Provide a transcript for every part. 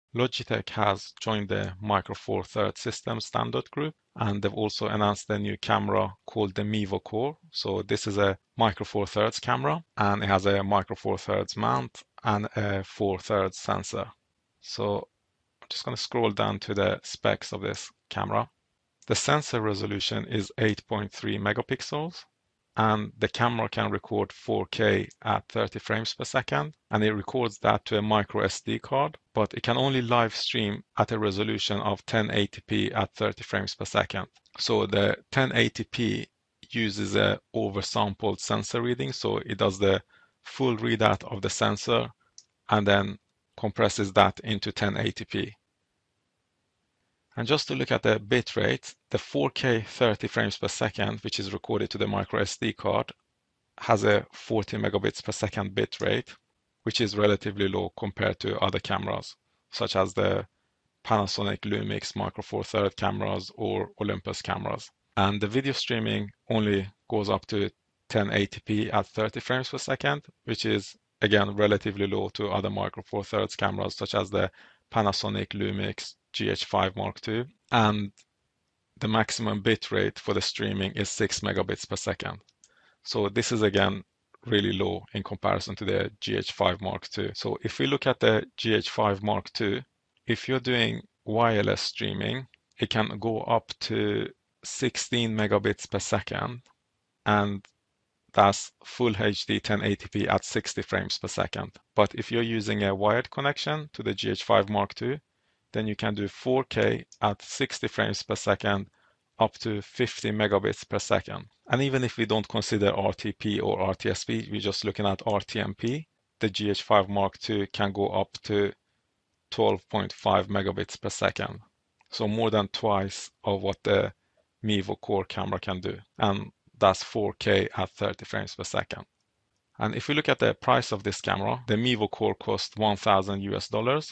Logitech has joined the Micro Four Thirds system standard group, and they've also announced a new camera called the Mevo Core. So this is a Micro Four Thirds camera, and it has a Micro Four Thirds mount and a 4/3 sensor. So I'm just going to scroll down to the specs of this camera. The sensor resolution is 8.3 megapixels, and the camera can record 4K at 30 frames per second, and it records that to a micro SD card, but it can only live stream at a resolution of 1080p at 30 frames per second. So the 1080p uses a oversampled sensor reading, so it does the full readout of the sensor and then compresses that into 1080p. And just to look at the bit rate, the 4K 30 frames per second, which is recorded to the micro SD card, has a 40 megabits per second bit rate, which is relatively low compared to other cameras, such as the Panasonic Lumix Micro Four Thirds cameras or Olympus cameras. And the video streaming only goes up to 1080p at 30 frames per second, which is again relatively low to other Micro Four Thirds cameras, such as the Panasonic Lumix GH5 Mark II. And the maximum bit rate for the streaming is 6 megabits per second. So this is again really low in comparison to the GH5 Mark II. So if we look at the GH5 Mark II, if you're doing wireless streaming, it can go up to 16 megabits per second, and that's full HD 1080p at 60 frames per second. But if you're using a wired connection to the GH5 Mark II, then you can do 4K at 60 frames per second up to 50 megabits per second. And even if we don't consider RTP or RTSP, we're just looking at RTMP, the GH5 Mark II can go up to 12.5 megabits per second. So more than twice of what the Mevo Core camera can do. And that's 4K at 30 frames per second. And if we look at the price of this camera, the Mevo Core cost $1,000,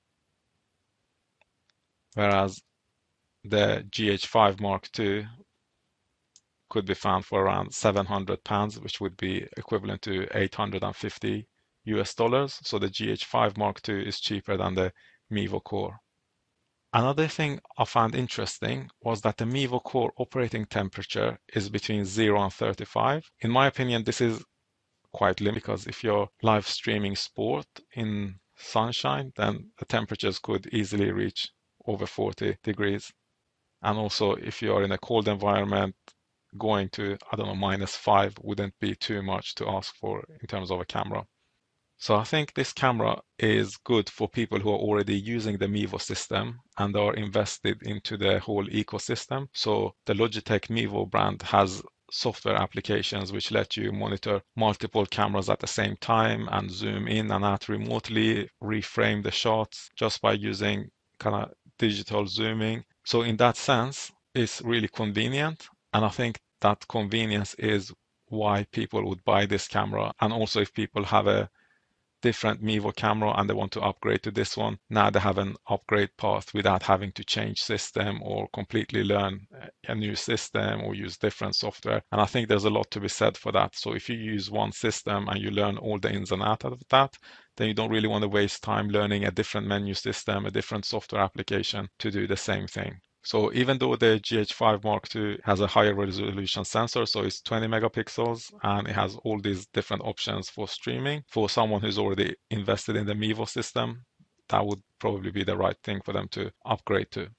whereas the GH5 Mark II could be found for around £700, which would be equivalent to $850. So the GH5 Mark II is cheaper than the Mevo Core. Another thing I found interesting was that the Mevo Core operating temperature is between 0 and 35. In my opinion, this is quite limited because if you're live streaming sport in sunshine, then the temperatures could easily reach over 40 degrees. And also, if you are in a cold environment, going to, I don't know, -5 wouldn't be too much to ask for in terms of a camera. So I think this camera is good for people who are already using the Mevo system and are invested into the whole ecosystem. So the Logitech Mevo brand has software applications which let you monitor multiple cameras at the same time and zoom in and out remotely, reframe the shots just by using kind of digital zooming. So in that sense, it's really convenient. And I think that convenience is why people would buy this camera. And also if people have a different Mevo camera and they want to upgrade to this one, now they have an upgrade path without having to change system or completely learn a new system or use different software. And I think there's a lot to be said for that. So if you use one system and you learn all the ins and outs of that, then you don't really want to waste time learning a different menu system, a different software application to do the same thing. So even though the GH5 Mark II has a higher resolution sensor, so it's 20 megapixels, and it has all these different options for streaming, for someone who's already invested in the Mevo system, that would probably be the right thing for them to upgrade to.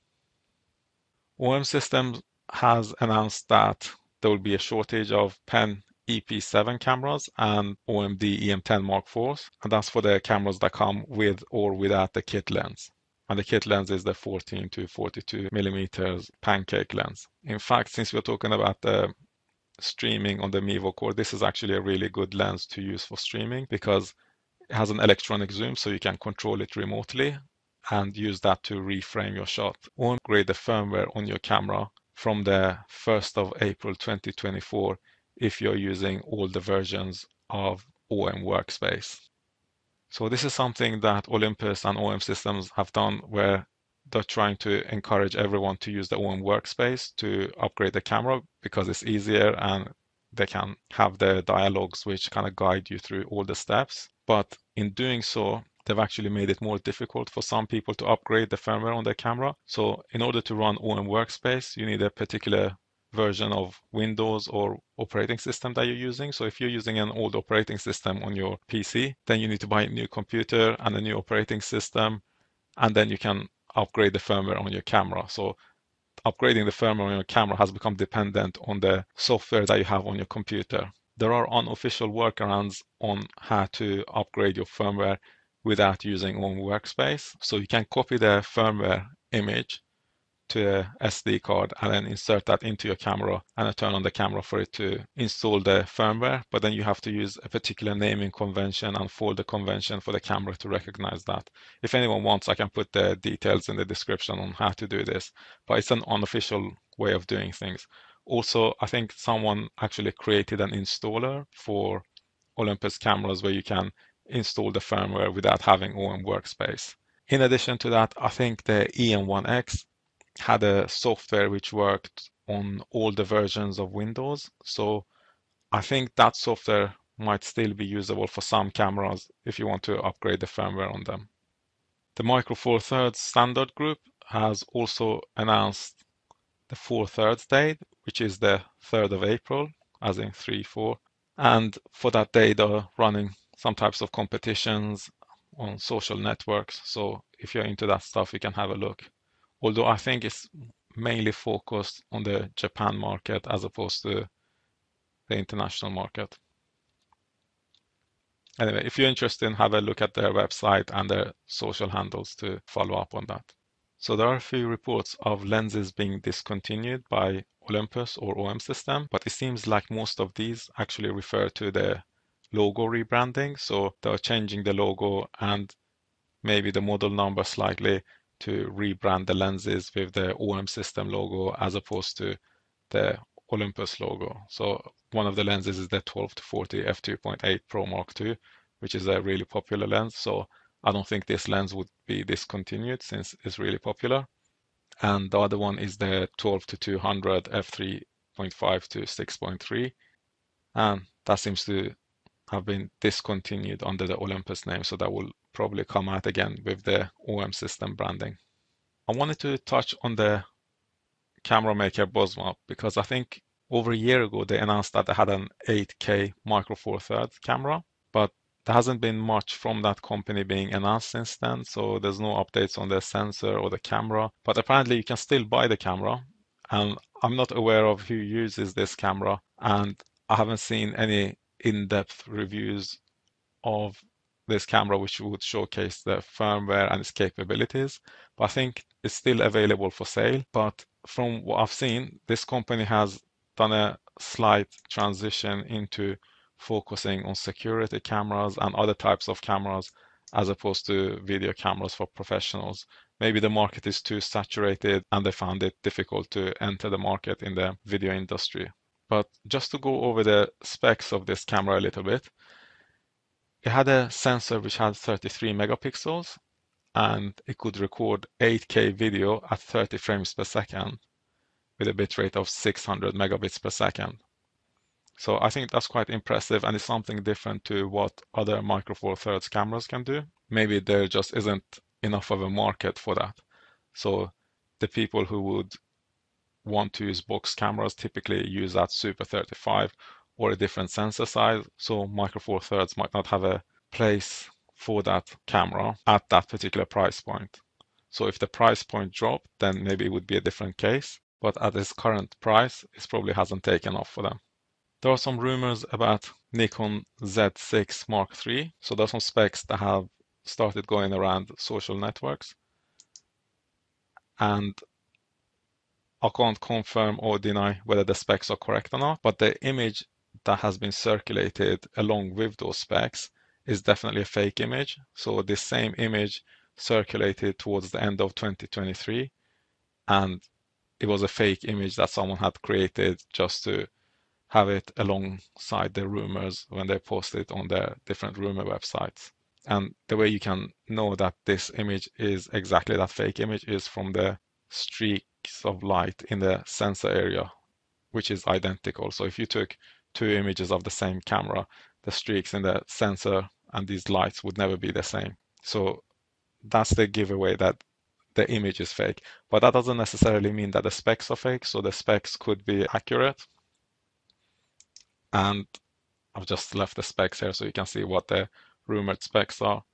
OM Systems has announced that there will be a shortage of Pen EP7 cameras and OMD EM10 Mark IVs, and that's for the cameras that come with or without the kit lens. And the kit lens is the 14 to 42 millimeters pancake lens. In fact, since we're talking about the streaming on the Mevo Core, this is actually a really good lens to use for streaming because it has an electronic zoom, so you can control it remotely and use that to reframe your shot. Or upgrade the firmware on your camera from the 1st of April 2024 if you're using all the versions of OM Workspace. So this is something that Olympus and OM Systems have done where they're trying to encourage everyone to use the OM Workspace to upgrade the camera because it's easier and they can have the dialogues which kind of guide you through all the steps. But in doing so, they've actually made it more difficult for some people to upgrade the firmware on their camera. So in order to run OM Workspace, you need a particular version of Windows or operating system that you're using. So if you're using an old operating system on your PC, then you need to buy a new computer and a new operating system, and then you can upgrade the firmware on your camera. So upgrading the firmware on your camera has become dependent on the software that you have on your computer. There are unofficial workarounds on how to upgrade your firmware without using OM Workspace. So you can copy the firmware image to a SD card and then insert that into your camera and then turn on the camera for it to install the firmware. But then you have to use a particular naming convention and folder convention for the camera to recognize that. If anyone wants, I can put the details in the description on how to do this, but it's an unofficial way of doing things. Also, I think someone actually created an installer for Olympus cameras where you can install the firmware without having OM Workspace. In addition to that, I think the EM1X had a software which worked on all the versions of Windows. So I think that software might still be usable for some cameras if you want to upgrade the firmware on them. The Micro Four Thirds standard group has also announced the 4/3 date, which is the 3rd of April, as in 3/4. And for that day, they're running some types of competitions on social networks. So if you're into that stuff, you can have a look. Although I think it's mainly focused on the Japan market as opposed to the international market. Anyway, if you're interested, have a look at their website and their social handles to follow up on that. So there are a few reports of lenses being discontinued by Olympus or OM System, but it seems like most of these actually refer to the logo rebranding. So they're changing the logo and maybe the model number slightly to rebrand the lenses with the OM System logo as opposed to the Olympus logo. So one of the lenses is the 12-40 f2.8 Pro Mark II, which is a really popular lens. So I don't think this lens would be discontinued since it's really popular. And the other one is the 12-200 f3.5 to 6.3. And that seems to have been discontinued under the Olympus name. So that will probably come out again with the OM System branding. I wanted to touch on the camera maker Bosma because I think over a year ago they announced that they had an 8K Micro Four Thirds camera, but there hasn't been much from that company being announced since then. So there's no updates on the sensor or the camera, but apparently you can still buy the camera. And I'm not aware of who uses this camera, and I haven't seen any in-depth reviews of this camera which would showcase the firmware and its capabilities. But I think it's still available for sale. But from what I've seen, this company has done a slight transition into focusing on security cameras and other types of cameras as opposed to video cameras for professionals. Maybe the market is too saturated and they found it difficult to enter the market in the video industry. But just to go over the specs of this camera a little bit, it had a sensor which had 33 megapixels and it could record 8K video at 30 frames per second with a bitrate of 600 megabits per second. So I think that's quite impressive and it's something different to what other Micro Four Thirds cameras can do. Maybe there just isn't enough of a market for that. So the people who would want to use box cameras typically use that Super 35 or a different sensor size. So Micro Four Thirds might not have a place for that camera at that particular price point. So if the price point dropped, then maybe it would be a different case. But at this current price, it probably hasn't taken off for them. There are some rumors about Nikon Z6 Mark III. So there are some specs that have started going around social networks. And I can't confirm or deny whether the specs are correct or not, but the image that has been circulated along with those specs is definitely a fake image. So this same image circulated towards the end of 2023, and it was a fake image that someone had created just to have it alongside the rumors when they post it on their different rumor websites. And the way you can know that this image is exactly that fake image is from the streaks of light in the sensor area, which is identical. So if you took two images of the same camera, the streaks in the sensor and these lights would never be the same. So that's the giveaway that the image is fake. But that doesn't necessarily mean that the specs are fake. So the specs could be accurate. And I've just left the specs here so you can see what the rumored specs are.